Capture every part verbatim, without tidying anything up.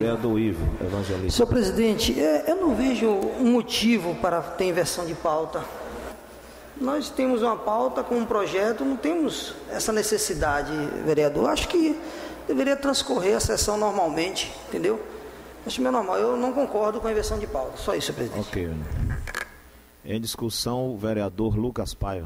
Vereador Ivo, evangelista. Senhor presidente, eu não vejo um motivo para ter inversão de pauta. Nós temos uma pauta com um projeto, não temos essa necessidade, vereador. Acho que deveria transcorrer a sessão normalmente, entendeu? Acho meio normal. Eu não concordo com a inversão de pauta. Só isso, senhor presidente. Ok. Em discussão, o vereador Lucas Paiva.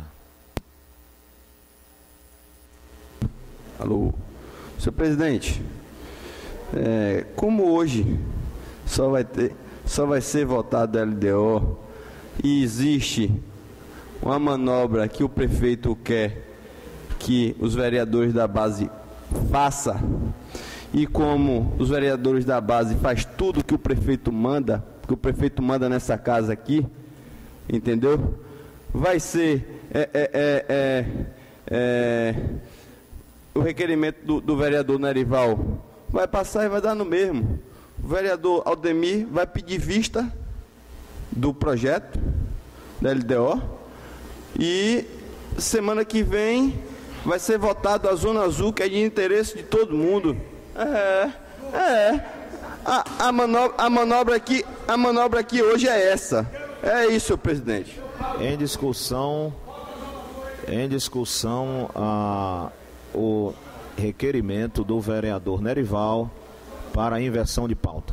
Alô, senhor presidente, é, como hoje só vai ter, só vai ser votado a L D O e existe uma manobra que o prefeito quer que os vereadores da base façam, e como os vereadores da base faz tudo que o prefeito manda, que o prefeito manda nessa casa aqui, entendeu? Vai ser é, é, é, é, é, o requerimento do, do vereador Nerival vai passar e vai dar no mesmo. O vereador Aldemir vai pedir vista do projeto da L D O e semana que vem vai ser votado a Zona Azul, que é de interesse de todo mundo. É, é. A, a, manobra, a, manobra aqui, a manobra aqui hoje é essa. É isso, senhor presidente. Em discussão, em discussão, a, o requerimento do vereador Nerival para a inversão de pauta.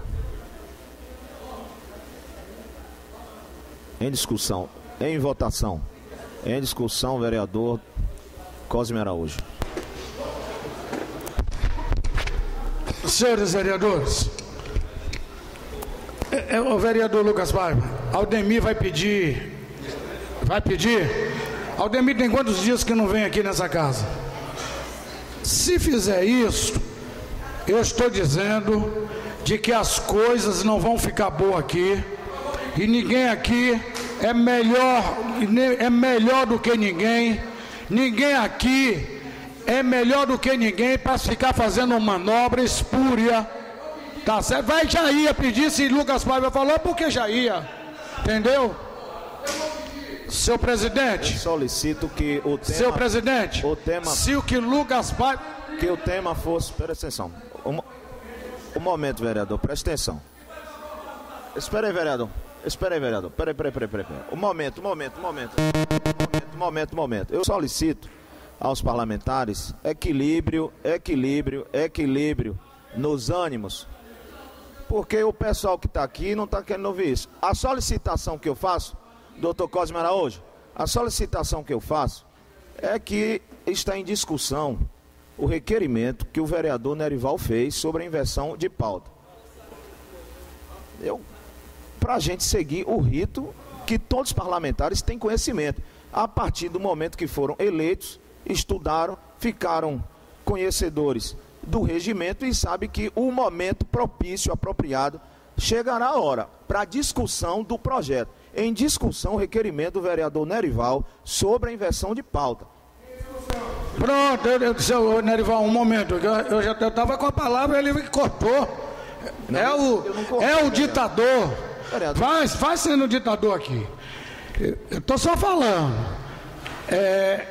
Em discussão, em votação. Em discussão, vereador Cosme Araújo. Senhores vereadores, é, é, o vereador Lucas Paiva, Aldemir vai pedir, vai pedir, Aldemir tem quantos dias que não vem aqui nessa casa? Se fizer isso, eu estou dizendo de que as coisas não vão ficar boas aqui, e ninguém aqui é melhor, é melhor do que ninguém, ninguém aqui é melhor do que ninguém para ficar fazendo manobra espúria, tá certo? Vai, já ia pedir, se Lucas Paiva falou, porque já ia, entendeu? Seu presidente, eu solicito que o tema, seu presidente, o tema, se o que Lucas Paiva, que o tema fosse, presta atenção, um, um momento, vereador, presta atenção. Espera aí, vereador, espera aí, vereador, peraí, peraí, peraí, peraí, um momento, um momento, um momento, um momento, um momento, um momento. Eu solicito aos parlamentares equilíbrio, equilíbrio, equilíbrio nos ânimos, porque o pessoal que está aqui não está querendo ouvir isso. A solicitação que eu faço, doutor Cosme Araújo, a solicitação que eu faço é que está em discussão o requerimento que o vereador Nerival fez sobre a inversão de pauta. Eu, para a gente seguir o rito que todos os parlamentares têm conhecimento, a partir do momento que foram eleitos, estudaram, ficaram conhecedores do regimento e sabem que o momento propício, apropriado, chegará a hora para a discussão do projeto. Em discussão, o requerimento do vereador Nerival sobre a inversão de pauta. Pronto, eu, eu, seu Nerival, um momento, eu, eu já estava com a palavra, ele me cortou. Não, é o, cortei, é o ditador. Vereador. Faz, faz sendo ditador aqui. Eu estou só falando. É,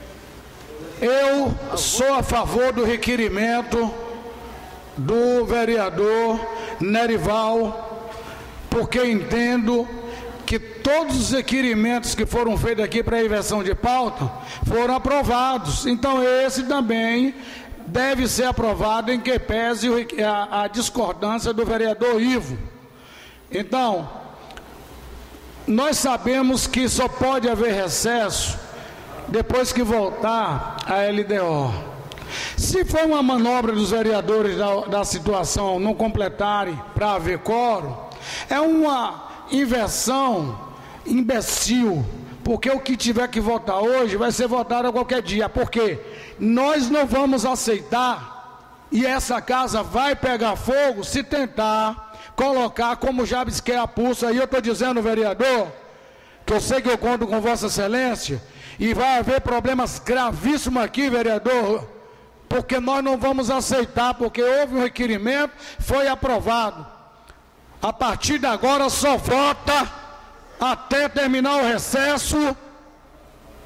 eu sou a favor do requerimento do vereador Nerival, porque entendo que todos os requerimentos que foram feitos aqui para a inversão de pauta foram aprovados. Então esse também deve ser aprovado, em que pese a, a discordância do vereador Ivo. Então, nós sabemos que só pode haver recesso depois que voltar a L D O. Se for uma manobra dos vereadores da, da situação não completarem para haver quórum, é uma inversão imbecil, porque o que tiver que votar hoje vai ser votado a qualquer dia, porque nós não vamos aceitar, e essa casa vai pegar fogo se tentar colocar como Jabes quer a pulsa. E eu estou dizendo, vereador, que eu sei que eu conto com Vossa Excelência, e vai haver problemas gravíssimos aqui, vereador, porque nós não vamos aceitar, porque houve um requerimento, foi aprovado. A partir de agora só vota até terminar o recesso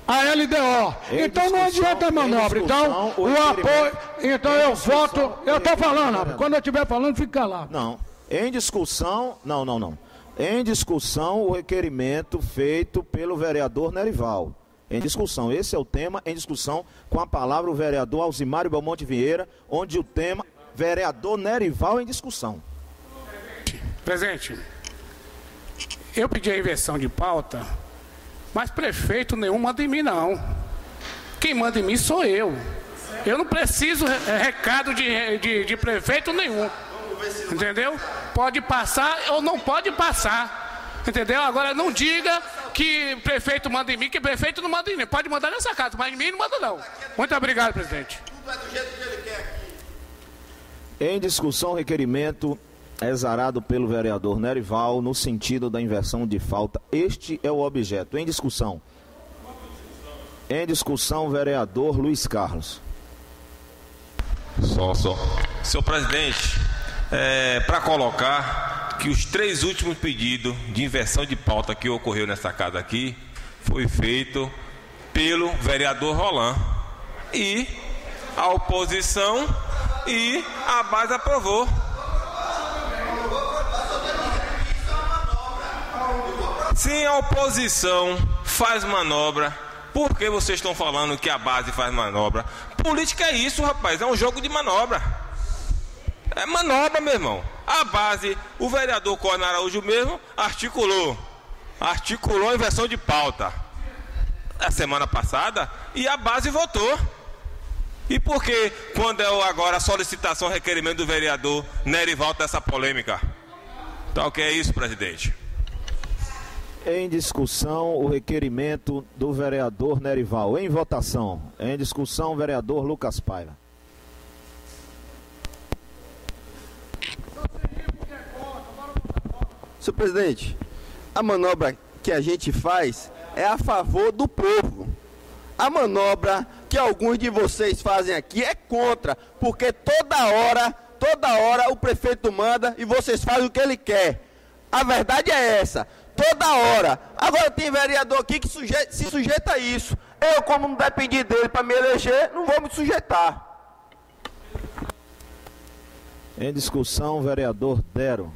a L D O. Em então não adianta a manobra. Então, o, o apoio. Então eu voto. Eu estou falando, quando eu estiver falando, fica lá. Não. Em discussão. Não, não, não. Em discussão, o requerimento feito pelo vereador Nerival. Em discussão. Esse é o tema. Em discussão, com a palavra o vereador Alzimário Belmonte Vieira, onde o tema vereador Nerival em discussão. Presidente, eu pedi a inversão de pauta, mas prefeito nenhum manda em mim, não. Quem manda em mim sou eu. Eu não preciso recado de, de, de prefeito nenhum. Entendeu? Pode passar ou não pode passar. Entendeu? Agora não diga que prefeito manda em mim, que prefeito não manda em mim. Pode mandar nessa casa, mas em mim não manda não. Muito obrigado, presidente. Em discussão, o requerimento é exarado pelo vereador Nerival no sentido da inversão de falta. Este é o objeto. Em discussão. Em discussão, vereador Luiz Carlos. Só, só. Senhor presidente, é, para colocar que os três últimos pedidos de inversão de pauta que ocorreu nessa casa aqui foi feito pelo vereador Roland. E a oposição e a base aprovou. Sim, a oposição faz manobra. Por que vocês estão falando que a base faz manobra? Política é isso, rapaz, é um jogo de manobra. É manobra, meu irmão. A base, o vereador Cosme Araújo mesmo articulou. Articulou a inversão de pauta a semana passada e a base votou. E por que, quando é agora a solicitação, requerimento do vereador Nerival, essa polêmica? Então, o que é isso, presidente? Em discussão, o requerimento do vereador Nerival. Em votação. Em discussão, vereador Lucas Paiva. Senhor presidente, a manobra que a gente faz é a favor do povo. A manobra que alguns de vocês fazem aqui é contra, porque toda hora, toda hora o prefeito manda e vocês fazem o que ele quer. A verdade é essa. Toda hora. Agora tem vereador aqui que suje se sujeita a isso. Eu, como não dependi dele para me eleger, não vou me sujeitar. Em discussão, vereador Dero.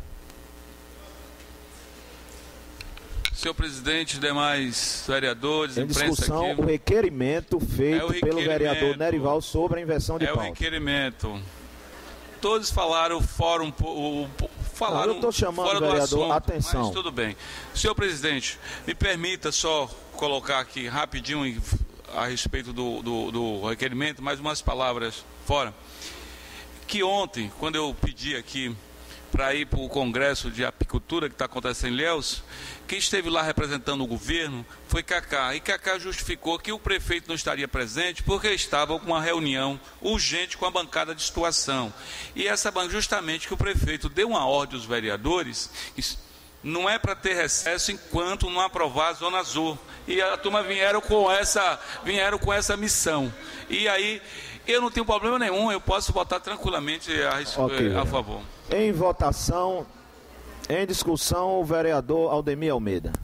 Senhor presidente, demais vereadores, em discussão, aqui, o requerimento feito é o requerimento, pelo vereador Nerival sobre a inversão de é pauta. É o requerimento. Todos falaram fora um pouco... Falaram Não, eu estou chamando fora o vereador, do assunto, atenção. Mas tudo bem. Senhor presidente, me permita só colocar aqui rapidinho a respeito do, do, do requerimento, mais umas palavras fora. Que ontem, quando eu pedi aqui para ir para o Congresso de Apicultura que está acontecendo em Ilhéus, quem esteve lá representando o governo foi Cacá. E Cacá justificou que o prefeito não estaria presente porque estava com uma reunião urgente com a bancada de situação. E essa justamente que o prefeito deu uma ordem aos vereadores, não é para ter recesso enquanto não aprovar a Zona Azul. E a turma vieram com essa, vieram com essa missão. E aí, eu não tenho problema nenhum, eu posso votar tranquilamente a, okay, a favor. Em votação, em discussão, o vereador Aldemir Almeida.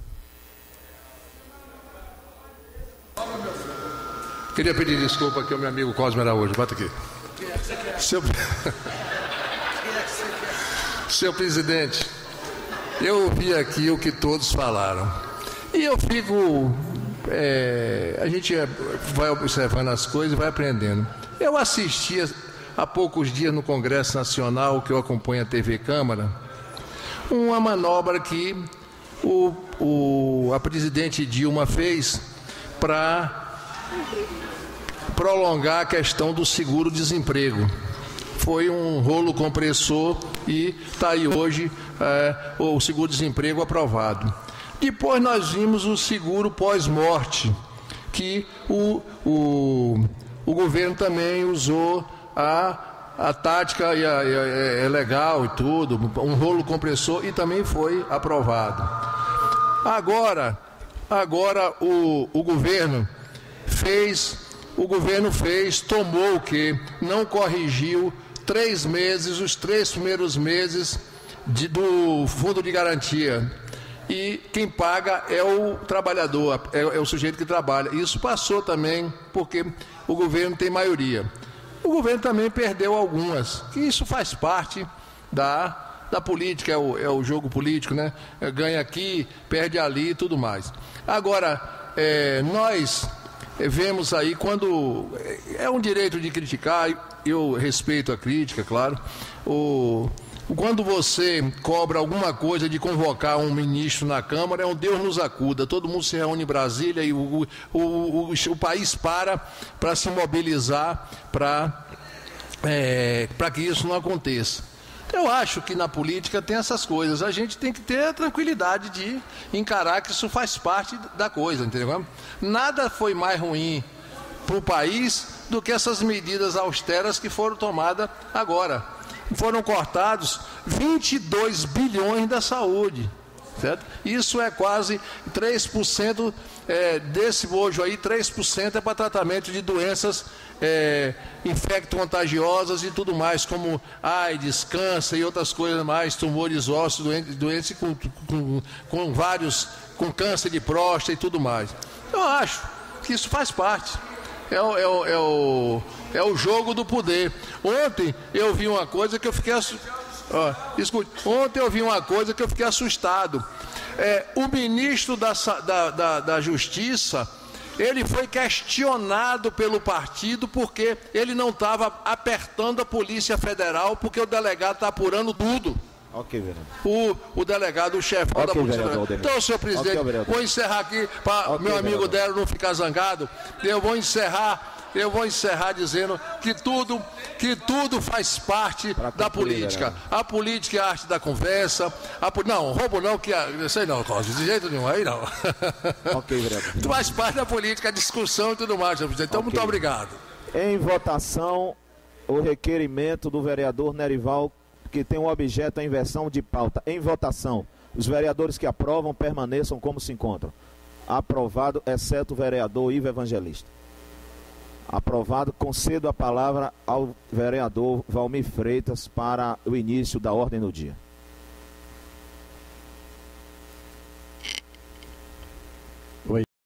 Queria pedir desculpa aqui ao meu amigo Cosme Araújo. Bota aqui. Seu... Senhor presidente, eu ouvi aqui o que todos falaram. E eu fico... É, a gente vai observando as coisas e vai aprendendo. Eu assisti há poucos dias no Congresso Nacional, que eu acompanho a T V Câmara, uma manobra que o, o, a presidente Dilma fez para prolongar a questão do seguro-desemprego. Foi um rolo compressor e está aí hoje é, o seguro-desemprego aprovado. Depois nós vimos o seguro pós-morte, que o, o, o governo também usou a, a tática e a, é, é legal e tudo, um rolo compressor, e também foi aprovado. Agora, agora o, o governo fez, o governo fez, tomou o quê? Não corrigiu três meses, os três primeiros meses de, do fundo de garantia. e quem paga é o trabalhador, é, é o sujeito que trabalha. Isso passou também porque o governo tem maioria. O governo também perdeu algumas, que isso faz parte da, da política, é o, é o jogo político, né? Ganha aqui, perde ali e tudo mais. Agora, é, nós vemos aí, quando é um direito de criticar, eu respeito a crítica, claro, o... Quando você cobra alguma coisa de convocar um ministro na Câmara, é um Deus nos acuda. Todo mundo se reúne em Brasília e o, o, o, o país para para se mobilizar para é, para que isso não aconteça. Eu acho que na política tem essas coisas. A gente tem que ter a tranquilidade de encarar que isso faz parte da coisa, entendeu? Nada foi mais ruim para o país do que essas medidas austeras que foram tomadas agora. Foram cortados vinte e dois bilhões da saúde, certo? Isso é quase três por cento é, desse bojo aí, três por cento é para tratamento de doenças é, infecto-contagiosas e tudo mais, como AIDS, câncer e outras coisas mais, tumores ósseos, doentes, doentes com, com, com vários, com câncer de próstata e tudo mais. Eu acho que isso faz parte. É o, é, o, é, o, é o jogo do poder. Ontem eu vi uma coisa que eu fiquei ó, escute, ontem eu vi uma coisa que eu fiquei assustado. É, o ministro da, da, da, da Justiça, ele foi questionado pelo partido porque ele não estava apertando a Polícia Federal, porque o delegado está apurando tudo. Ok, vereador. O, o delegado, o chefão okay, da Polícia vereador, Federal. Então, senhor presidente, okay, vou encerrar aqui para okay, meu amigo vereador. Délio não ficar zangado. Eu vou encerrar, eu vou encerrar dizendo que tudo, que tudo faz parte pra da concluir, política. vereador. A política é a arte da conversa. A, não, roubo não, que a, sei não, Cláudio, de jeito nenhum, aí não. Ok, vereador. Tu faz parte da política, a discussão e tudo mais, senhor presidente. Então, okay. muito obrigado. Em votação, o requerimento do vereador Nerival, que tem um objeto a inversão de pauta. Em votação, os vereadores que aprovam permaneçam como se encontram. Aprovado, exceto o vereador Ivo Evangelista. Aprovado, concedo a palavra ao vereador Valmir Freitas para o início da ordem do dia.